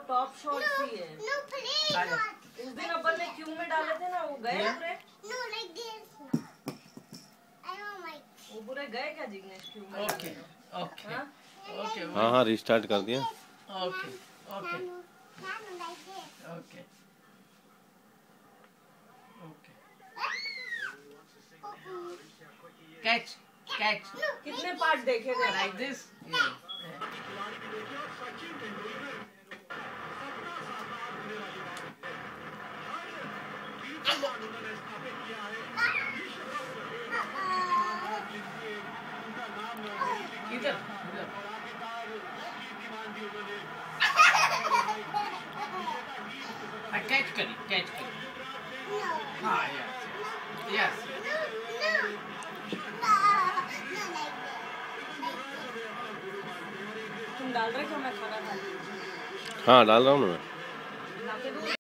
Top shots ही है। No, please. उस दिन अपन ने क्यू में डाले थे ना, वो गए पूरे? No, like this. I don't like. वो पूरे गए क्या जिग्नेश क्यू में? ओके ओके ओके हाँ हाँ रिस्टार्ट कर दिया। Okay okay Nano, like this. Okay okay catch catch कितने पार्ट देखे थे? लाइक दिस इधर इधर कैच करी No. हाँ yes yes No, like this. तुम डाल रहे हो क्या? मैं खाना खा लूं? हाँ डाल रहा हूँ ना मैं। ला के दूं?